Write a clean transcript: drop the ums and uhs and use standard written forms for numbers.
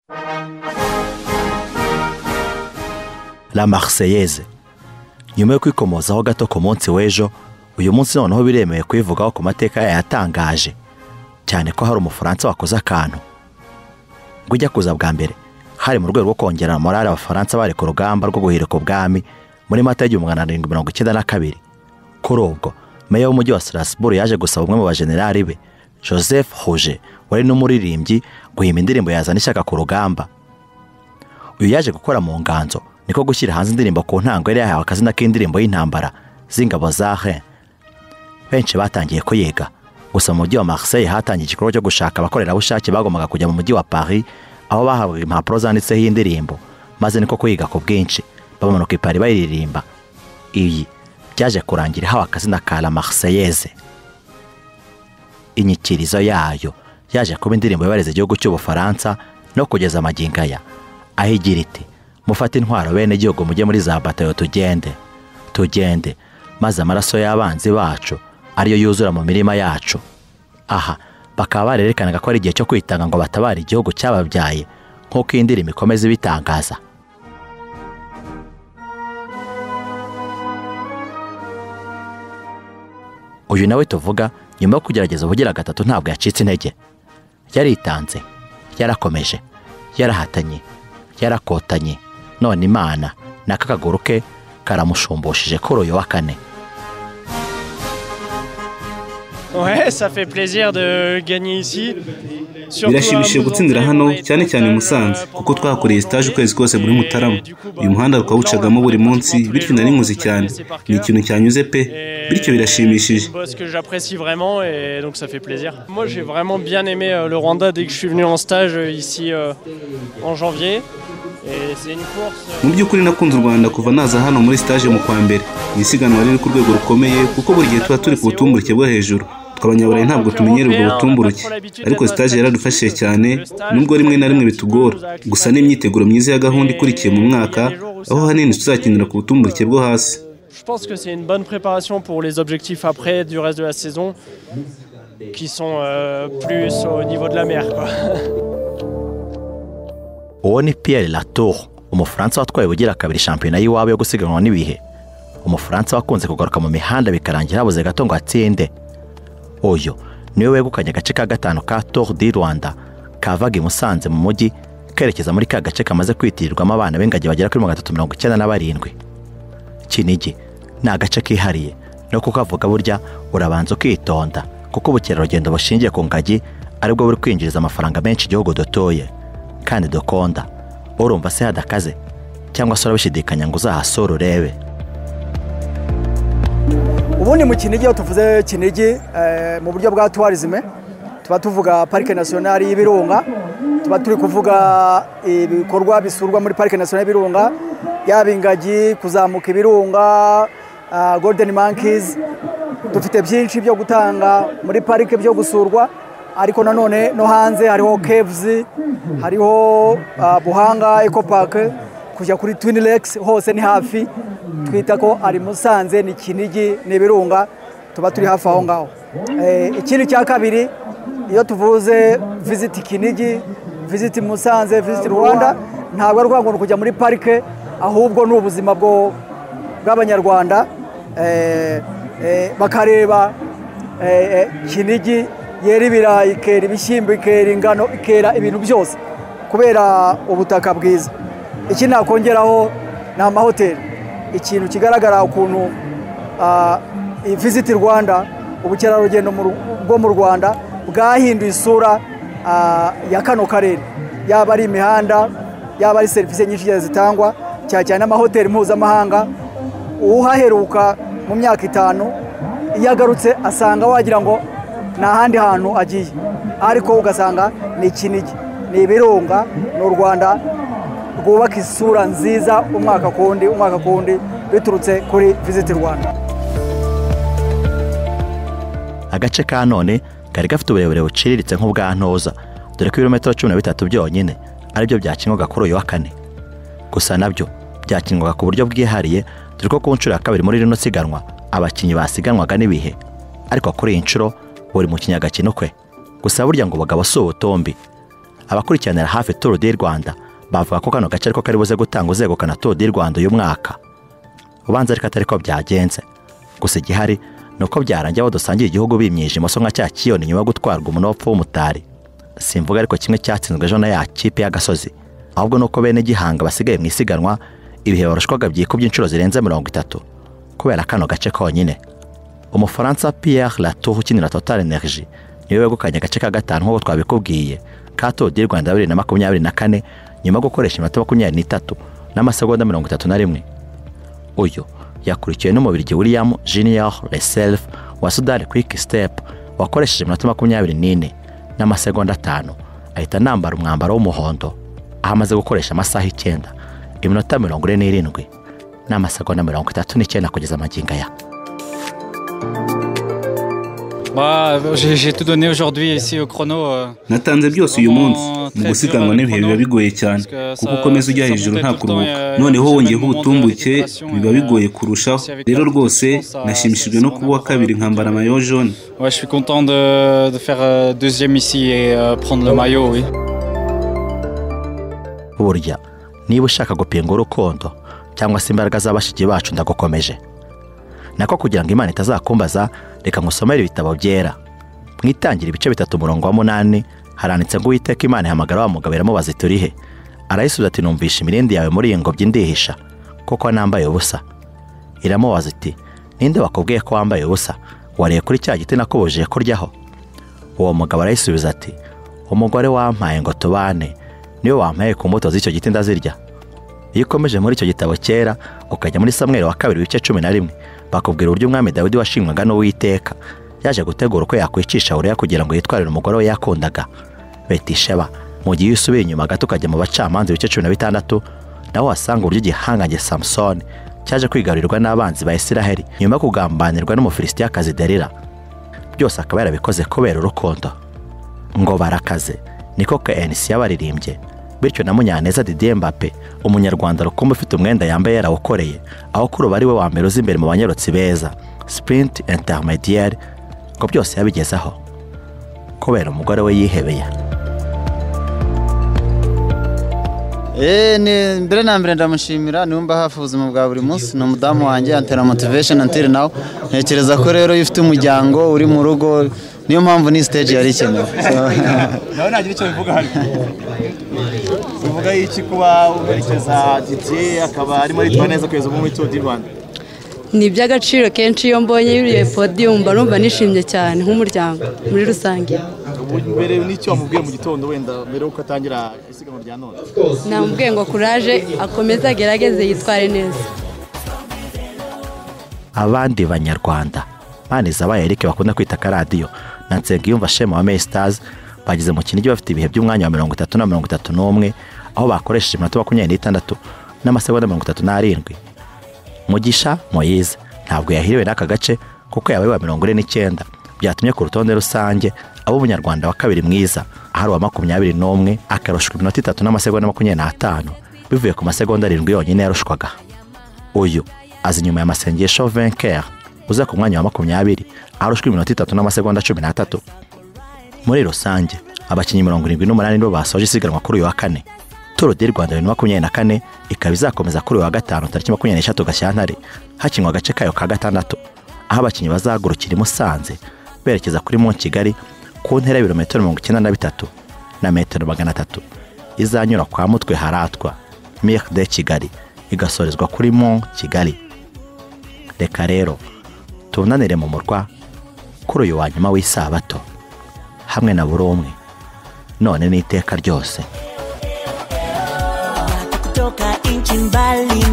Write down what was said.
La Marseillaise. Nyuma yo kwikomozaho gato ku munsi w'ejo, uyu munsi noneho biremewe kwivugaho ku mateka yatangaje cyane ko hari umufaransa wakoze akantu. Ngo ujya kuza bwa mbere hari mu rwego rwo kongera morale abafaransa bari ku rugamba rwo guhirika ubwami muri Mata 1792. Kuri ubwo meya w'umujyi wa Strasbourg yaje gusaba umwe mu bajenerali be, Joseph Rouget, wari n'umuririmbyi, guhimba indirimbo yazana ishyaka ku rugamba. Uyu yaje gukora mu nganzo niko gushyira hanze indirimbo ku ntango yari yahawe akazina k'indirimbo y'intambara z'ingabo za Rhin. Benshi batangiye kuyiga. Gusa mu mujyi wa Marseille hatangiye igikorwa cyo gushaka abakorerabushake bagombaga kujya mu mujyi wa Paris aho bahabwaga impapuro zanditseho indirimbo, maze niko kuyiga ku bwinshi bamanuka i Paris bayiririmba. Iyi byaje kurangira hawe akazina ka La Marseillaise. Inyikirizo yayo yaje kuba indirimbo yabareze igihugu cy'Ubufaransa no kugeza amagingo aya, aho igira iti: mufate intwaro bene igihugu mujye muri za batayo tugende, maze amaraso y'abanzi bacu ariyo yuzura mu mirima yacu. Aha bakaba barerekanaga ko ari igihe cyo kwitanga ngo batabare igihugu cyababyaye nk'uko indirimbo ikomeza ibitangaza. Uyu nawe tuvuga nyuma yo kugerageza ubugira gatatu ntabwo yacitse intege. Yaritanze, yarakomeje, yarahatanye, yarakotanye, none Imana n'akaguru ke karamushumbushije kuri uyu wa kane. Ouais, ça fait plaisir de gagner ici. Birashimishije gutsindira hano cyane cyane Musanze kuko twakoreye stage ukwezi kose muri Mutarama. Uyu muhanda twawucagamo buri munsi bityo nari nkuzi cyane. Ni ikintu cyanyuze pe. Bityo birashimishije. Parce que j'apprécie vraiment et donc ça fait plaisir. Moi j'ai vraiment bien aimé le Rwanda dès que je suis venu en stage ici en janvier. Et c'est une course. Mu by'ukuri nakunze u Rwanda kuva naza hano muri stage mu kwa mbere. Ni isiganwa riri ku rwego rukomeye kuko buri gihe tuba turi ku butumburuke bwo hejuru. Twabanyaburayi ntabwo tumenyera ubwo butumburuke, ariko stage yaradufashije cyane nubwo rimwe na rimwe bitugora. Gusa n'imyiteguro myiza ya gahunda ikurikiye mu mwaka aho hanini tuzakinira ku butumburuke bwo hasi. Je pense que c'est une bonne préparation pour les objectifs après du reste de la saison qui sont plus au niveau de la mer quoi. Uwo ni Pierre Latour, umufaransa watwaye ubugira kabiri shampiyona y'iwabo yo gusiganwa n'ibihe. Umufaransa wakunze kugaruka mu mihanda bikarangira habuze gato ngo atsinde. Uyu niwe wegukanye agace ka gatanu ka Tour du Rwanda kavaga i Musanze mu mujyi kerekeza muri ka gace kamaze kwitirirwamo abana b'ingagi bagera kuri 397. Kinigi ni agace kihariye no kukavuga burya urabanza ukitonda kuko ubukerarugendo bushingiye ku ngagi aribwo buri kwinjiriza amafaranga menshi igihugu dutoye kandi dukonda. Urumva se hadakaze cyangwa se urabishidikanya ngo uzahasura urebe? Ubundi mu Kinigi iyo tuvuze Kinigi mu buryo bwa tourism tuba tuvuga Parike Nationale y'Ibirunga, tuba turi kuvuga ibikorwa bisurwa muri Parike Nationale y'Ibirunga, yaba ingagi, kuzamuka ibirunga, golden monkeys. Dufite byinshi byo gutanga muri parike byo gusurwa, ariko nanone no hanze hariho caves, hariho Buhanga Eco Park, kujya kuri Twin Lakes hose ni hafi. Twita ko ari Musanze ni Kinigi n'Ibirunga, tuba turi hafi aho ngaho. Ikindi cya kabiri iyo tuvuze visit Kinigi, visit Musanze, visit Rwanda, ntabwo ari ngo kujya muri parike, ahubwo n'ubuzima bw'Abanyarwanda bakareba Kinigi yera ibirayi, ikera ibishyimbo, ikera ingano, ikera ibintu byose kubera ubutaka bwiza. Iki nakongeraho ni amahoteli. Ikintu kigaragara ukuntu Visit Rwanda, ubukerarugendo bwo mu Rwanda bwahinduye isura ya kano karere, yaba ari imihanda, yaba ari serivisi nyinshi zitangwa, cyane n'amahoteli mpuzamahanga. Uhaheruka mu myaka 5 yagarutse asanga wagira ngo nta handi hantu agiye, ariko ugasanga ni Kinigi, ni Ibirunga, n'u Rwanda rwubaka isura nziza umwaka kundi biturutse kuri Visit Rwanda. Agace ka none kari gafite uburebure buciriritse nk'ubwa Ntoza, dore ko ibirometero 13 byonyine aribyo byakinwaga kuri uyu wa kane. Gusa nabyo byakinwaga ku buryo bwihariye, dore ko ku nshuro ya kabiri muri rino siganwa abakinyi basiganwaga n'ibihe, ariko kuri iyi nshuro buri mukinya agakino kwe. Gusa burya ngo bagabo si ubutombi, abakurikiranira hafi Tour du Rwanda bavuga ko kano gace ariko kari buze gutanga uzegukana Tour du Rwanda uyu mwaka. Ubanza ariko atari ko byagenze, gusa igihari nuko byarangiye abo dusangiye igihugu bimyije imoso nka cya kiyoni nyuma gutwarwa umunopfu w'umutari. Simvuga ariko kimwe cyatsinzwe ejo na ya kipe y'agasozi, ahubwo nuko bene gihanga basigaye mu isiganwa ibihe barushwaga byikubye inshuro zirenze 30 kubera kano gace konyine. Umufaransa Pierre Latour ukinira Total Energy niwe wegukanye agace ka gatanu nk'uko twabikubwiye ka Tour du Rwanda 2024 nyuma gukoresha iminota 23 n'amasegonda 31. Uyu yakurikiwe n'umubirigi William Junior Leself wa Sudan Quick Step wakoresheje iminota 24 n'amasegonda 5 ahita nambara umwambaro w'umuhondo ahamaze gukoresha amasaha 9 iminota 47 n'amasegonda 39 kugeza amagingo aya. J'ai tout donné aujourd'hui ici au chrono. Natanze byose uyu munsi mu gusiganwa n'ibihe biba bigoye cyane kuko ukomeza ujya hejuru nta kuruhuka, noneho wongeyeho ubutumbuke biba bigoye kurushaho. Rero rwose nashimishijwe no kuba kabiri nkambara maillot jaune. Ouais, je suis content de faire deuxième ici et prendre le maillot, oui. Burya niba ushaka gupinga urukundo cyangwa se imbaraga z'abashiki bacu ndagukomeje. Nako kugira ngo Imana itazakumbaza reka ngusomere ibitabo byera. Mwitangira ibice 3:8 haranditse ngo Uwiteka Imana ihamagara wa mugabo iramubaza iti urihe? Arayisubiza ati numvisha imirindi yawe muri iyi ngobyi ndihisha kuko nambaye ubusa. Iramubaza iti ninde wakubwiye ko wambaye ubusa? Wariye kuri cya giti nakubujije kuryaho? Uwo mugabo arayisubiza ati umugore wampaye ngo tubane niwe wampaye ku mbuto z'icyo giti ndazirya. Iyo ukomeje muri icyo gitabo cyera ukajya muri Samuel wa 2 ibice 11 bakubwira uburyo umwami Dawidi washimwaga n'Uwiteka yaje gutegura uko yakwicisha Uriya kugira ngo yitwarire umugore we yakundaga Betisheba. Mu gihe usubiye inyuma gato ukajya mu bacamanza ibice 16 naho wasanga uburyo igihangange Samson cyaje kwigarurirwa n'abanzi ba Isiraheli nyuma yo kugambanirwa n'Umufilisitiyakazi Delila. Byose akaba yarabikoze kubera urukundo. Ngo barakaze niko KNC yabaririmbye, bityo na Munyaneza Didier Mbappe umunyarwanda rukumbi ufite umwenda yambaye yarawukoreye aho kuri bari we wa mbere uzi imbere mu banyarotsi beza sprint intermediaire ko byose yabigezaho kubera umugore we yihebeye. Ni mbere na mbere ndamushimira numva hafi ubuzima bwa buri munsi no mudamu wanjye antera motivation until now. Ntekereza ko rero ifite umuryango uri mu rugo niyo mpamvu ni stage yari ikenewe. Nawe nagira icyo bivuga hano. Bivuga iki kuba uberekeza Didier akaba arimo yitwa neza kweza mu Tour du Rwanda? Ni iby'agaciro kenshi iyo mbonye yuriye podium barumva nishimye cyane nk'umuryango muri rusange. Mbere n'icyo wamubwiye mu gitondo wenda mbere uko atangira isiganwa rya none? Namubwiye ngo courage akomeze agerageze yitware neza. Abandi banyarwanda Manizabaye Eric bakunda kwita karadiyo na Nsengiyumva Shema wa May Stars bagize mu Kinigi bafite ibihe by'umwanya wa 30 na 31 aho bakoresheje iminota 26 n'amasegonda 37. Mugisha Moise ntabwo yahiriwe n'aka gace kuko yabaye wa 49 byatumye ku rutonde rusange abo umunyarwanda wa kabiri mwiza ahari wa 21 akarushwa iminota 3 n'amasegonda 25 bivuye ku masegonda 7 yonyine yarushwaga. Uyu azi nyuma ya Masengesho Vainqueur uza ku mwanya wa 20 arushwa iminota 3 n'amasegonda 13. Muri rusange abakinnyi 78 nibo basoje isiganwa kuri uyu wa 4. Tour du Rwanda 2024 ikaba izakomeza kuri uyu wa 5 tariki 23 Gashyantare hakinwa agace kayo ka 6 aho abakinnyi bazagurukira i Musanze berekeza kuri Mont Kigali ku ntera ibirometero 93 na metero 300 izanyura kwa Mutwe Haratwa Mire de Kigali igasorezwa kuri Mont Kigali. Reka rero tunanire mu murwa kuri uyu wa nyuma w'isabato hamwe na buri umwe none n'iteka ryose. Kutoka inchi mbali